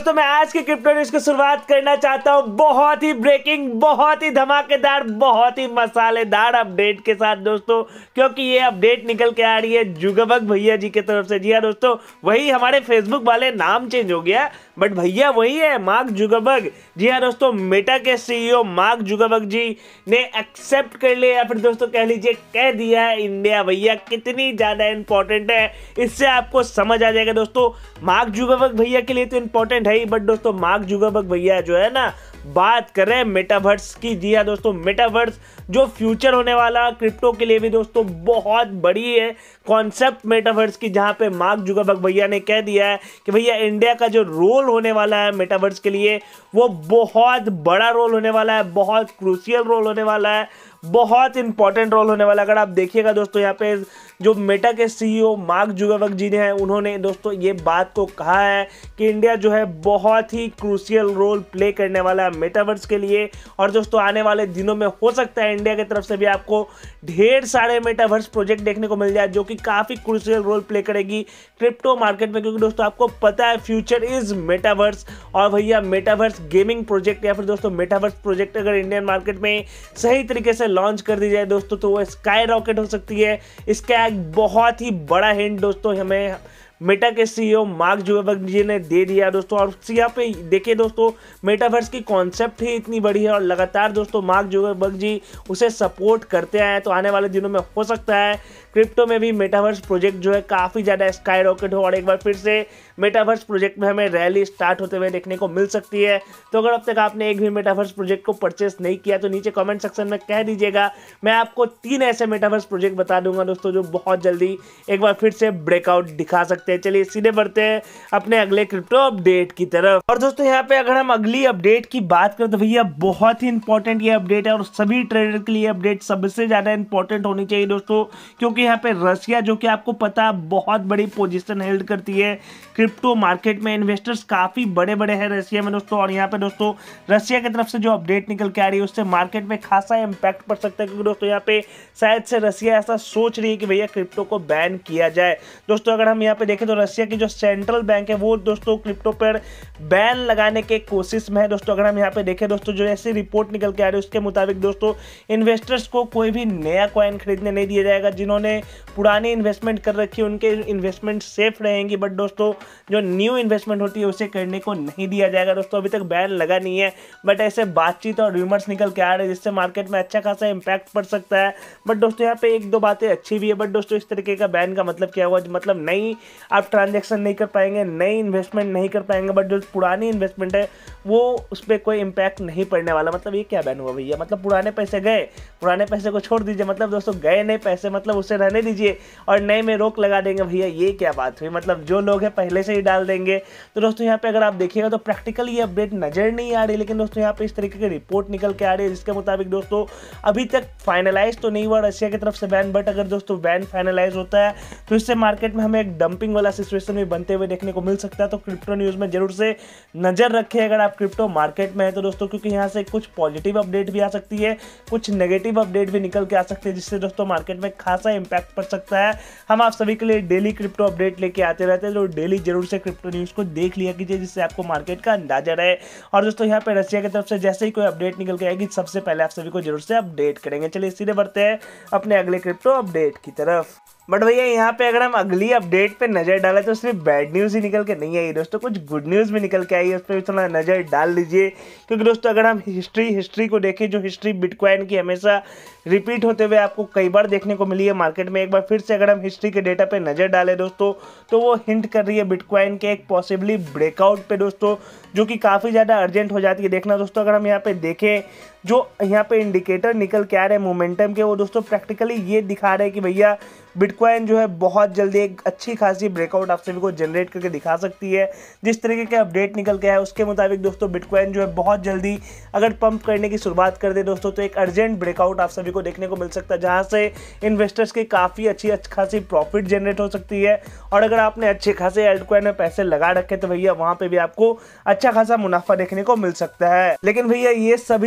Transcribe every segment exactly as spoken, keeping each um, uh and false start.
दोस्तों मैं आज के क्रिप्टो न्यूज की शुरुआत करना चाहता हूं बहुत ही ब्रेकिंग, बहुत ही धमाकेदार, बहुत ही मसालेदार अपडेट के साथ दोस्तों, क्योंकि ये अपडेट निकल के आ रही है जुगबग भैया जी की तरफ से। जी हाँ दोस्तों, वही हमारे फेसबुक वाले नाम चेंज हो गया बट भैया वही है, मार्क जुगरबर्ग। जी हाँ दोस्तों, मेटा के सीईओ मार्क जुगरबर्ग जी ने एक्सेप्ट कर लिया, या फिर दोस्तों कह लीजिए कह दिया है इंडिया भैया कितनी ज्यादा इंपॉर्टेंट है। इससे आपको समझ आ जाएगा दोस्तों, मार्क जुगरबर्ग भैया के लिए तो इंपॉर्टेंट है ही, बट दोस्तों मार्क जुगरबर्ग भैया जो है ना, बात कर रहे हैं मेटावर्स की। जी हाँ दोस्तों, मेटावर्स जो फ्यूचर होने वाला क्रिप्टो के लिए भी दोस्तों बहुत बड़ी है कॉन्सेप्ट मेटावर्स की, जहां पे मार्क जुगरबर्ग भैया ने कह दिया है कि भैया इंडिया का जो रोल होने वाला है मेटावर्स के लिए वो बहुत बड़ा रोल होने वाला है, बहुत क्रूशियल रोल होने वाला है, बहुत इंपॉर्टेंट रोल होने वाला है। अगर आप देखिएगा दोस्तों, यहाँ पे जो मेटा के सीईओ मार्क जुगरबर्ग जी ने उन्होंने दोस्तों ये बात को कहा है कि इंडिया जो है बहुत ही क्रूशियल रोल प्ले करने वाला है मेटावर्स के लिए। और दोस्तों आने वाले दिनों में हो सकता है इंडिया की तरफ से भी आपको ढेर सारे मेटावर्स प्रोजेक्ट देखने को मिल जाए, जो कि काफ़ी क्रूशियल रोल प्ले करेगी क्रिप्टो मार्केट में, क्योंकि दोस्तों आपको पता है फ्यूचर इज मेटावर्स। और भैया मेटावर्स गेमिंग प्रोजेक्ट या फिर दोस्तों मेटावर्स प्रोजेक्ट अगर इंडियन मार्केट में सही तरीके से लॉन्च कर दी जाए दोस्तों, तो वो स्काई रॉकेट हो सकती है। इसका एक बहुत ही बड़ा हिंट दोस्तों हमें मेटा के सीईओ मार्क जुगरबर्ग जी ने दे दिया दोस्तों। और यहाँ पे देखिए दोस्तों, मेटावर्स की कॉन्सेप्ट ही इतनी बड़ी है और लगातार दोस्तों मार्क जुगरबर्ग जी उसे सपोर्ट करते आए, तो आने वाले दिनों में हो सकता है क्रिप्टो में भी मेटावर्स प्रोजेक्ट जो है काफ़ी ज़्यादा स्काई रॉकेट हो और एक बार फिर से मेटावर्स प्रोजेक्ट में हमें रैली स्टार्ट होते हुए देखने को मिल सकती है। तो अगर अब तक आपने एक भी मेटावर्स प्रोजेक्ट को परचेस नहीं किया तो नीचे कमेंट सेक्शन में कह दीजिएगा, मैं आपको तीन ऐसे मेटावर्स प्रोजेक्ट बता दूंगा दोस्तों जो बहुत जल्दी एक बार फिर से ब्रेकआउट दिखा सकते हैं। चलिए सीधे बढ़ते हैं अपने अगले क्रिप्टो अपडेट की तरफ। और दोस्तों यहाँ पे अगर हम अगली अपडेट की बात करें तो भैया बहुत ही इंपॉर्टेंट ये अपडेट है और सभी ट्रेडर के लिए अपडेट सबसे ज्यादा इंपॉर्टेंट होनी चाहिए दोस्तों, क्योंकि यहाँ पे रसिया जो कि आपको पता बहुत बड़ी पोजीशन हेल्ड करती है क्रिप्टो मार्केट में, इन्वेस्टर्स काफी बड़े बड़े हैं रसिया में दोस्तों। और यहाँ पे दोस्तों रसिया की तरफ से जो अपडेट निकल के आ रही है उससे मार्केट में खासा इंपैक्ट पड़ सकता है, क्योंकि दोस्तों यहाँ पे शायद से रसिया ऐसा सोच रही है कि भैया क्रिप्टो को बैन किया जाए। दोस्तों अगर हम यहाँ पे देखें तो रसिया की जो सेंट्रल बैंक है वो दोस्तों क्रिप्टो पर बैन लगाने के कोशिश में है दोस्तों। अगर हम यहाँ पे देखें दोस्तों, जो ऐसी रिपोर्ट निकल के आ रही है उसके मुताबिक दोस्तों इन्वेस्टर्स को कोई भी नया कॉइन खरीदने नहीं दिया जाएगा। जिन्होंने पुरानी इन्वेस्टमेंट कर रखी है उनके इन्वेस्टमेंट सेफ रहेंगी, बट दोस्तों जो न्यू इन्वेस्टमेंट होती है उसे करने को नहीं दिया जाएगा। दोस्तों अभी तक बैन लगा नहीं है, बट ऐसे बातचीत और रूमर्स निकल के आ रहे हैं जिससे मार्केट में अच्छा खासा इंपैक्ट पड़ सकता है। बट दोस्तों यहाँ पे एक दो बातें अच्छी भी है, बट दोस्तों इस तरीके का बैन का मतलब क्या हुआ, मतलब नई आप ट्रांजेक्शन नहीं कर पाएंगे, नई इन्वेस्टमेंट नहीं कर पाएंगे, बट जो पुरानी इन्वेस्टमेंट है वो उस पर कोई इंपैक्ट नहीं पड़ने वाला। मतलब ये क्या बैन हुआ भैया, मतलब पुराने पैसे गए, पुराने पैसे को छोड़ दीजिए, मतलब दोस्तों गए नए पैसे, मतलब उसे रहने दीजिए और नए में रोक लगा देंगे भैया, ये क्या बात हुई, मतलब जो लोग हैं पहले से ही डाल देंगे। तो दोस्तों यहाँ पे अगर आप देखिएगा तो प्रैक्टिकल ये अपडेट नजर नहीं आ रही, लेकिन दोस्तों यहाँ पे इस तरीके की रिपोर्ट निकल के आ रही है जिसके मुताबिक दोस्तों अभी तक फाइनलाइज तो नहीं हुआ रशिया की तरफ से बैन, बट अगर दोस्तों बैन फाइनलाइज होता है तो इससे मार्केट में हमें एक डंपिंग वाला सिचुएशन भी बनते हुए देखने को मिल सकता है। तो क्रिप्टो न्यूज में जरूर से नजर रखें अगर आप क्रिप्टो मार्केट में है तो दोस्तों, क्योंकि यहाँ से कुछ पॉजिटिव अपडेट भी आ सकती है, कुछ नेगेटिव अपडेट भी निकल के आ सकते हैं, जिससे दोस्तों मार्केट में खासा इंपैक्ट पड़ सकता है। हम आप सभी के लिए डेली क्रिप्टो अपडेट लेके आते रहते हैं, तो डेली जरूर से क्रिप्टो न्यूज को देख लिया कीजिए जिससे आपको मार्केट का अंदाजा रहे। और दोस्तों यहाँ पे रशिया की तरफ से जैसे ही कोई अपडेट निकल के आएगी सबसे पहले आप सभी को जरूर से अपडेट करेंगे। चलिए सीधे बढ़ते हैं अपने अगले क्रिप्टो अपडेट की तरफ। बट भैया यहाँ पे अगर हम अगली अपडेट पे नजर डालें तो सिर्फ बैड न्यूज़ ही निकल के नहीं आई दोस्तों, कुछ गुड न्यूज़ भी निकल के आई है, उस पर भी थोड़ा नज़र डाल लीजिए। क्योंकि दोस्तों अगर हम हिस्ट्री हिस्ट्री को देखें, जो हिस्ट्री बिटकॉइन की हमेशा रिपीट होते हुए आपको कई बार देखने को मिली है मार्केट में, एक बार फिर से अगर हम हिस्ट्री के डेटा पे नज़र डालें दोस्तों तो वो हिंट कर रही है बिटकॉइन के एक पॉसिबली ब्रेकआउट पे दोस्तों, जो कि काफ़ी ज़्यादा अर्जेंट हो जाती है। देखना दोस्तों अगर हम यहाँ पे देखें, जो यहाँ पे इंडिकेटर निकल के आ रहे हैं मोमेंटम के, वो दोस्तों प्रैक्टिकली ये दिखा रहे हैं कि भैया बिटकॉइन जो है बहुत जल्दी एक अच्छी खासी ब्रेकआउट आप सभी को जनरेट करके दिखा सकती है। जिस तरीके के अपडेट निकल के आया उसके मुताबिक दोस्तों बिटकॉइन जो है बहुत जल्दी अगर पंप करने की शुरुआत कर दे दोस्तों तो एक अर्जेंट ब्रेकआउट आप सभी को देखने को मिल सकता है, जहां से इन्वेस्टर्स की काफ़ी अच्छी अच्छी खासी प्रॉफिट जनरेट हो सकती है। और अगर आपने अच्छे खासे एल्टकॉइन में पैसे लगा रखे तो भैया वहाँ पर भी आपको अच्छा खासा मुनाफा देखने को मिल सकता है। लेकिन भैया ये सभी तभी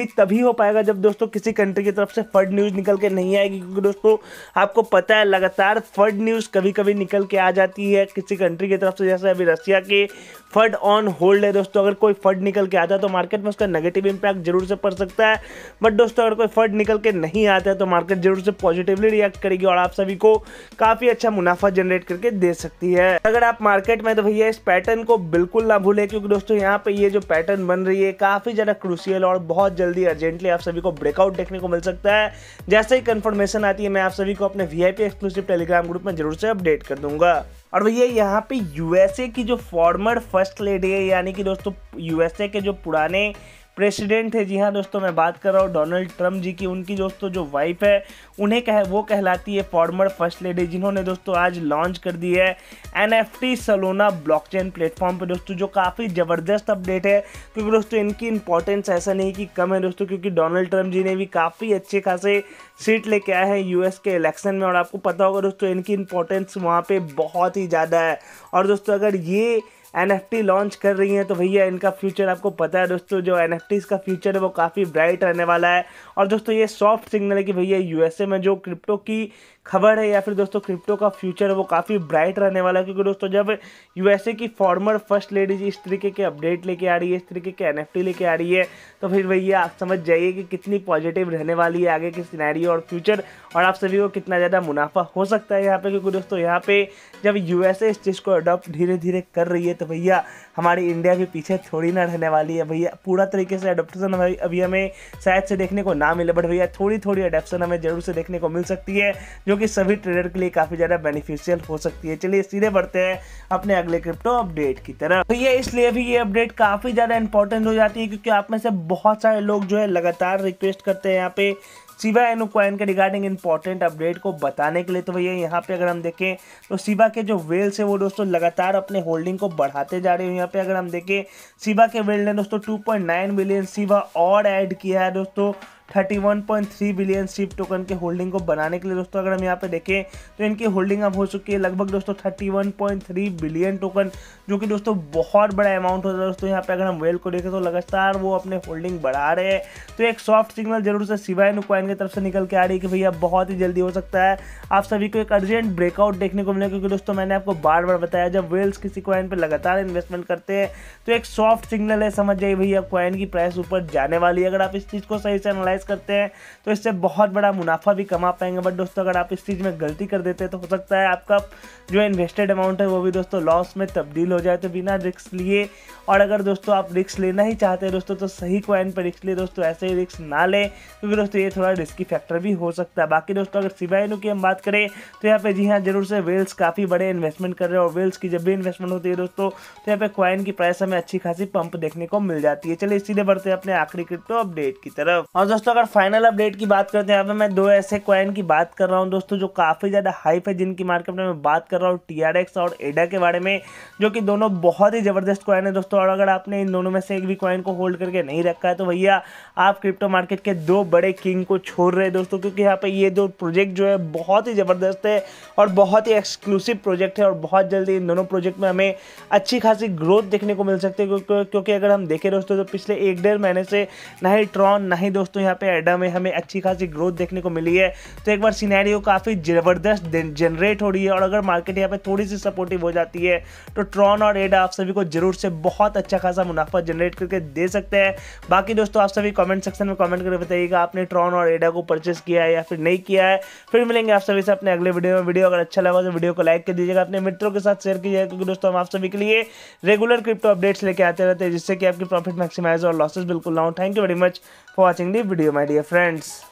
हो पाएगा जब दोस्तों किसी कंट्री की तरफ से फंड न्यूज़ निकल के नहीं आएगी, क्योंकि दोस्तों आपको पता है लगातार फंड न्यूज़ कभी कभी निकल के आ जाती है किसी कंट्री की तरफ से। जैसे अभी रसिया के फंड ऑन होल्ड है दोस्तों, अगर कोई फंड निकल के आता है तो मार्केट में उसका नेगेटिव इंपैक्ट जरूर से पड़ सकता है। बट दोस्तों अगर कोई फंड निकल के नहीं आता है तो मार्केट जरूर से पॉजिटिवली रिएक्ट करेगी और आप सभी को काफ़ी अच्छा मुनाफा जनरेट करके दे सकती है। अगर आप मार्केट में तो भैया इस पैटर्न को बिल्कुल ना भूलें, क्योंकि दोस्तों यहाँ पे ये जो पैटर्न बन रही है काफ़ी ज़्यादा क्रूशियल और बहुत जल्दी अर्जेंटली आप सभी को ब्रेकआउट देखने को मिल सकता है। जैसे ही कंफर्मेशन आती है मैं आप सभी को अपने वीआईपी एक्सक्लूसिव टेलीग्राम ग्रुप में जरूर से अपडेट कर दूंगा। और भैया यहाँ पे यूएसए की जो फॉर्मर फर्स्ट लेडी है, यानी कि दोस्तों यूएसए के जो पुराने प्रेसिडेंट है, जी हाँ दोस्तों मैं बात कर रहा हूँ डोनाल्ड ट्रम्प जी की, उनकी दोस्तों जो वाइफ है उन्हें कह वो कहलाती है फॉर्मर फर्स्ट लेडी, जिन्होंने दोस्तों आज लॉन्च कर दी है एनएफटी सोलोना ब्लॉकचेन प्लेटफॉर्म पे दोस्तों, जो काफ़ी ज़बरदस्त अपडेट है। क्योंकि दोस्तों इनकी इंपॉर्टेंस ऐसा नहीं कि कम है दोस्तों, क्योंकि डोनाल्ड ट्रम्प जी ने भी काफ़ी अच्छे खासे सीट लेके आए हैं यूएस के इलेक्शन में और आपको पता होगा दोस्तों इनकी इंपॉर्टेंस वहाँ पे बहुत ही ज़्यादा है। और दोस्तों अगर ये एनएफटी लॉन्च कर रही हैं तो भैया इनका फ्यूचर आपको पता है दोस्तों, जो एनएफटीज का फ्यूचर है वो काफ़ी ब्राइट रहने वाला है। और दोस्तों ये सॉफ्ट सिग्नल है कि भैया यूएसए में जो क्रिप्टो की खबर है या फिर दोस्तों क्रिप्टो का फ्यूचर है वो काफ़ी ब्राइट रहने वाला है। क्योंकि दोस्तों जब यूएसए की फॉर्मर फर्स्ट लेडी जी इस तरीके के अपडेट लेके आ रही है, इस तरीके के एनएफटी लेके आ रही है, तो फिर भैया आप समझ जाइए कि कितनी पॉजिटिव रहने वाली है आगे की सिनेरियो और फ्यूचर, और आप सभी को कितना ज़्यादा मुनाफा हो सकता है यहाँ पे। क्योंकि दोस्तों यहाँ पे जब यूएसए इस चीज़ को अडॉप्ट धीरे धीरे कर रही है तो भैया हमारी इंडिया भी पीछे थोड़ी ना रहने वाली है। भैया पूरा तरीके से अडोप्शन अभी हमें शायद से देखने को ना मिले, बट भैया थोड़ी थोड़ी अडोप्शन हमें जरूर से देखने को मिल सकती है, जो कि सभी ट्रेडर के लिए काफ़ी ज़्यादा बेनिफिशियल हो सकती है। चलिए सीधे बढ़ते हैं अपने अगले क्रिप्टो अपडेट की तरफ। भैया इसलिए भी ये अपडेट काफ़ी ज़्यादा इंपॉर्टेंट हो जाती है क्योंकि आप में से बहुत सारे लोग जो है लगातार रिक्वेस्ट करते हैं यहाँ पे शिबा इनू कॉइन के रिगार्डिंग इंपॉर्टेंट अपडेट को बताने के लिए। तो भैया यहाँ पे अगर हम देखें तो शिबा के जो वेल्स है वो दोस्तों लगातार अपने होल्डिंग को बढ़ाते जा रहे हैं। यहाँ पे अगर हम देखें शिबा के वेल ने दोस्तों two point nine billion Shiba और ऐड किया है दोस्तों इकतीस पॉइंट तीन बिलियन शिप टोकन के होल्डिंग को बनाने के लिए। दोस्तों अगर हम यहाँ पे देखें तो इनकी होल्डिंग अब हो चुकी है लगभग दोस्तों इकतीस पॉइंट तीन बिलियन टोकन, जो कि दोस्तों बहुत बड़ा अमाउंट होता है। दोस्तों यहाँ पे अगर हम वेल को देखें तो लगातार वो अपने होल्डिंग बढ़ा रहे हैं। तो एक सॉफ्ट सिग्नल जरूर से शिबा इनू कॉइन की तरफ से निकल के आ रही है कि भैया बहुत ही जल्दी हो सकता है आप सभी को एक अर्जेंट ब्रेकआउट देखने को मिले। क्योंकि दोस्तों मैंने आपको बार बार बताया जब वेल्स किसी कॉइन पर लगातार इन्वेस्टमेंट करते हैं तो एक सॉफ्ट सिग्नल है, समझ जाइए भैया कॉइन की प्राइस ऊपर जाने वाली है। अगर आप इस चीज़ को सही से एनालाइज करते हैं तो इससे बहुत बड़ा मुनाफा भी कमा पाएंगे। बट दोस्तों अगर आप इस चीज़ में गलती कर देते हैं तो हो सकता है आपका जो इन्वेस्टेड अमाउंट है वो भी दोस्तों लॉस में तब्दील हो जाए। तो बिना रिस्क लिए, और अगर दोस्तों आप रिस्क लेना ही चाहते हैं दोस्तों तो सही कॉइन पर रिस्क लिए दोस्तों, ऐसे ही रिस्क ना लें क्योंकि दोस्तों ये थोड़ा रिस्की फैक्टर भी हो सकता है। बाकी दोस्तों अगर शिबा इनू की हम बात करें तो यहाँ पे जी हाँ जरूर से वेल्स काफ़ी बड़े इन्वेस्टमेंट कर रहे हैं और वेल्स की जब भी इन्वेस्टमेंट होती है दोस्तों तो यहाँ पे कॉइन की प्राइस हमें अच्छी खासी पंप देखने को मिल जाती है। चलिए इसीलिए बढ़ते हैं अपने आखिरी क्रिप्टो अपडेट की तरफ। और दोस्तों अगर फाइनल अपडेट की बात करते हैं यहाँ पे मैं दो ऐसे कॉइन की बात कर रहा हूँ दोस्तों जो काफ़ी ज़्यादा हाइप है, जिनकी मार्केट में मैं बात कर रहा हूँ टीआरएक्स और एडा के बारे में, जो कि दोनों बहुत ही ज़बरदस्त कॉइन है दोस्तों। और अगर आपने इन दोनों में से एक भी कॉइन को होल्ड करके नहीं रखा है तो भैया आप क्रिप्टो मार्केट के दो बड़े किंग को छोड़ रहे हैं दोस्तों। क्योंकि यहाँ पे ये दो प्रोजेक्ट जो है बहुत ही ज़बरदस्त है और बहुत ही एक्सक्लूसिव प्रोजेक्ट है और बहुत जल्दी इन दोनों प्रोजेक्ट में हमें अच्छी खासी ग्रोथ देखने को मिल सकती है। क्योंकि अगर हम देखें दोस्तों तो पिछले एक डेढ़ महीने से ना ही ट्रॉन ना ही दोस्तों यहाँ पे एडा में हमें अच्छी खासी ग्रोथ देखने को मिली है। तो एक बार सिनेरियो काफ़ी ज़बरदस्त जनरेट हो रही है और अगर मार्केट यहाँ पे थोड़ी सी सपोर्टिव हो जाती है तो ट्रॉन और एडा आप सभी को जरूर से बहुत अच्छा खासा मुनाफा जनरेट करके दे सकते हैं। बाकी दोस्तों आप सभी कमेंट सेक्शन में कमेंट करके बताइएगा आपने ट्रॉन और एडा को परचेस किया है या फिर नहीं किया है। फिर मिलेंगे आप सभी से अपने अगले वीडियो में। वीडियो अगर अच्छा लगा तो वीडियो को लाइक कर दीजिएगा, अपने मित्रों के साथ शेयर कीजिएगा, क्योंकि दोस्तों हम आप सभी के लिए रेगुलर क्रिप्टो अपडेट्स लेके आते रहते हैं जिससे कि आपकी प्रॉफिट मैक्सिमाइज और लॉसेस बिल्कुल ना हो। Thank you very much for watching the video my dear friends.